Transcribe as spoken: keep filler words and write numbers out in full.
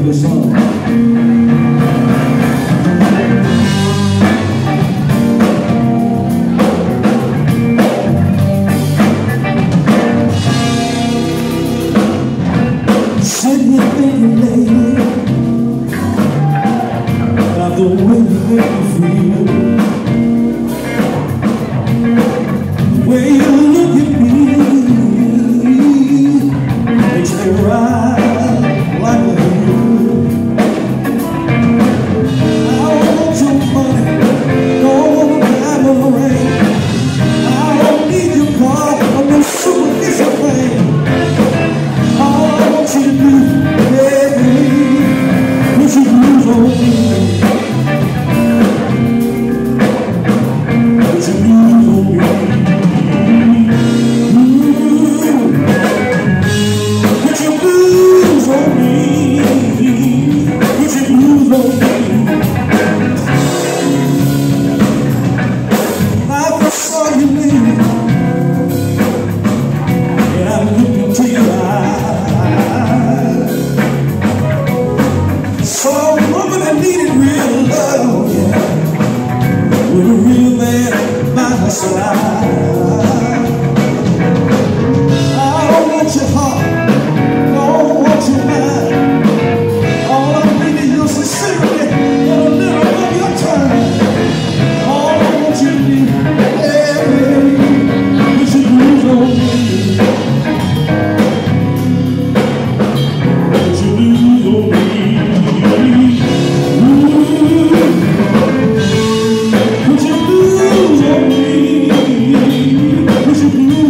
this song. Sitting here thinking lately about the way you make me feel, the way you look at me makes me ride like a hill. I want your money, don't have a ring. I don't need your car or no superficial thing. All I want you to do, baby, put your blues on me. Put your blues on me. Put your blues on me. Put your blues on me. I first saw you leave, and I looked into your eyes. Saw a woman that needed real love, yeah, with a real man by her side. I don't want your heart, don't want your mind. All I need is your sincerity and a little of your time. All I want you to do, yeah, put your blues on me. Put your blues on me. Put your blues on me. Put your blues